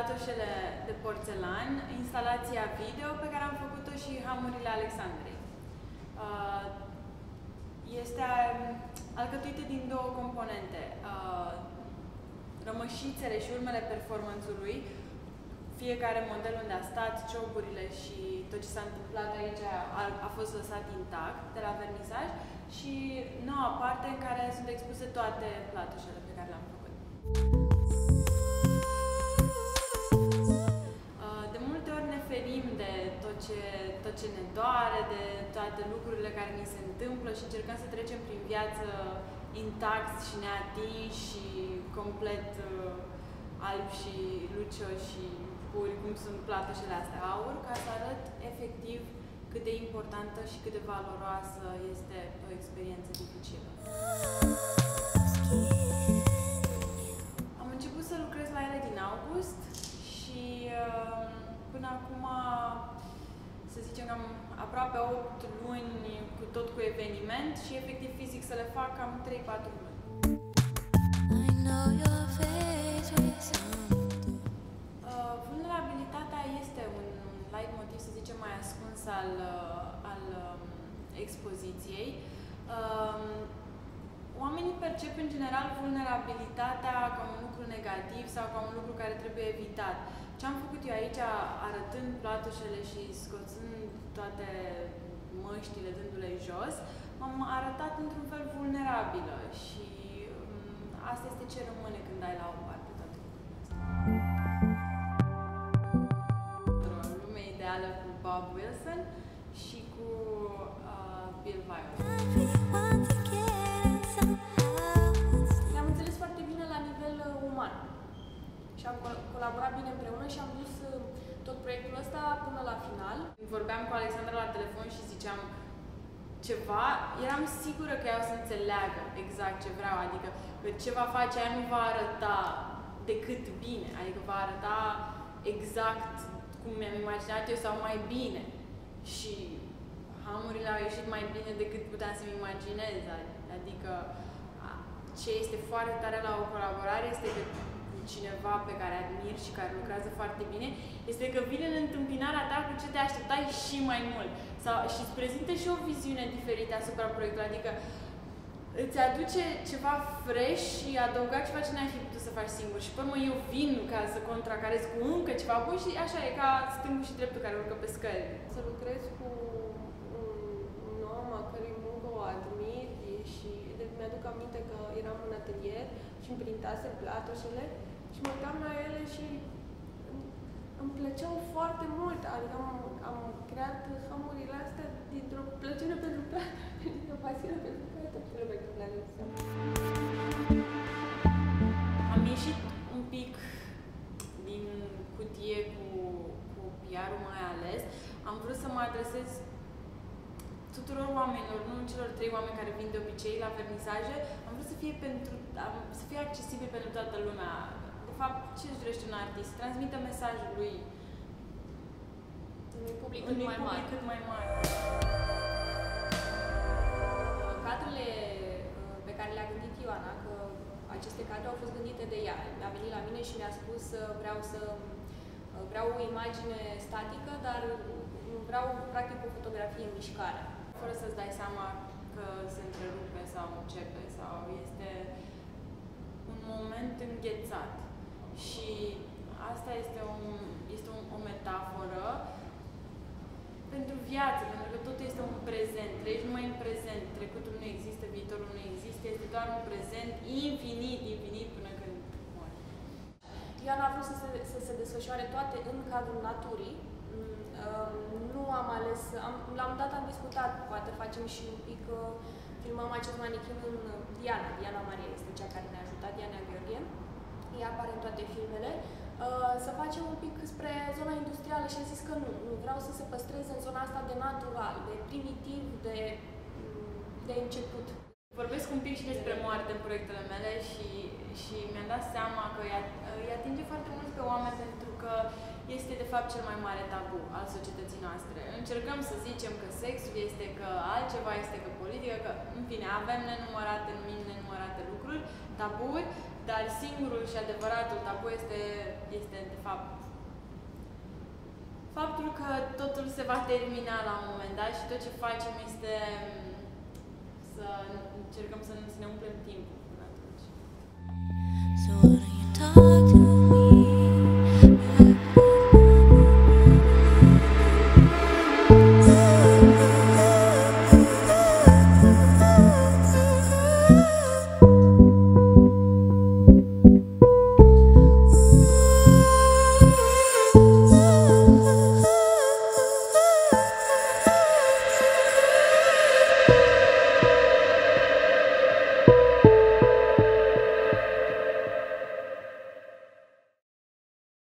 platoșele de porțelan, instalația video pe care am făcut-o și hamurile Alexandrei. Este alcătuită din două componente. Rămășițele și urmele performanțului, fiecare model unde a stat, cioburile și tot ce s-a întâmplat aici a fost lăsat intact de la vernisaj, și noua parte în care sunt expuse toate platoșele pe care le-am făcut. De multe ori ne ferim de tot ce ne doare, de toate lucrurile care ni se întâmplă și încercăm să trecem prin viață intact și neatinși și complet albi și lucioși și puri, cum sunt platoșele astea aur, ca să arăt efectiv cât de importantă și cât de valoroasă este o experiență dificilă. Am început să lucrez la ele din august și până acum, să zicem că am aproape 8 luni cu eveniment și efectiv fizic să le fac cam 3-4 luni. Vulnerabilitatea este un leitmotiv, să zicem, mai ascuns al expoziției. Oamenii percep în general vulnerabilitatea ca un lucru negativ sau ca un lucru care trebuie evitat. Ce am făcut eu aici, arătând platoșele și scoțând toate măștile, dându-le jos, m-am arătat într-un fel vulnerabilă și asta este ce rămâne când ai la o parte toate lucrurile astea. O lume ideală cu Bob Wilson și cu Bill Viola. Ne-am înțeles foarte bine la nivel uman și am colaborat bine împreună și am dus tot proiectul ăsta până la final. Vorbeam cu Alexandra la telefon și ziceam ceva, eram sigură că ea o să înțeleagă exact ce vreau, adică că ce va face ea nu va arăta decât bine, adică va arăta exact cum mi-am imaginat eu sau mai bine. Și hamurile au ieșit mai bine decât puteam să-mi imaginez, adică ce este foarte tare la o colaborare este că cineva pe care admir și care lucrează foarte bine, este că vine în întâmpinarea ta cu ce te așteptai și mai mult. Și îți prezintă și o viziune diferită asupra proiectului, adică îți aduce ceva fresh și adăuga ceva ce n-ai fi putut să faci singur. Și pe urmă eu vin ca să contracarez cu încă ceva bun și așa e ca stângul și dreptul care urcă pe scări. Să lucrez cu un om a cărui muncă o admir și mi-aduc aminte că eram în atelier și îmi printase platoșele și mă uitam la ele și îmi plăceau foarte mult. Adică am creat hamurile astea dintr-o plăcere pentru plată, dintr-o pasiune pentru plată. Am ieșit un pic din cutie cu PR-ul mai ales. Am vrut să mă adresez tuturor oamenilor, nu celor 3 oameni care vin de obicei la vernisaje. Am vrut să fie accesibil pentru toată lumea. De fapt, ce își dorește un artist? Transmită mesajul lui unui public cât mai mare. Cadrele pe care le-a gândit Ioana, că aceste cadre au fost gândite de ea. A venit la mine și mi-a spus vreau o imagine statică, dar vreau practic o fotografie în mișcare. Fără să-ți dai seama că se întrerupe sau începe sau este un moment înghețat. Și asta este o metaforă pentru viață, pentru că totul este un prezent. Trăiești numai în prezent. Trecutul nu există, viitorul nu există, este doar un prezent infinit până când mori. Ioana a vrut să se desfășoare toate în cadrul naturii. Nu am ales, la un dat am discutat, poate facem și un pic, filmăm acest manichin în Diana Maria este cea care ne-a ajutat, Diana Gheorghe. Ea apare în toate filmele. Să facem un pic spre zona industrială și am zis că nu vreau să se păstreze în zona asta de natural, de primitiv, de început. Vorbesc un pic și despre moarte în proiectele mele și mi-am dat seama că îi atinge foarte mult pe oameni pentru că este de fapt cel mai mare tabu al societății noastre. Încercăm să zicem că sexul este, că altceva este, că politică, că în fine avem nenumărate lucruri, taburi, Dar singurul și adevăratul tabu este de fapt faptul că totul se va termina la un moment dat și tot ce facem este să încercăm să ne umplem timpul până atunci.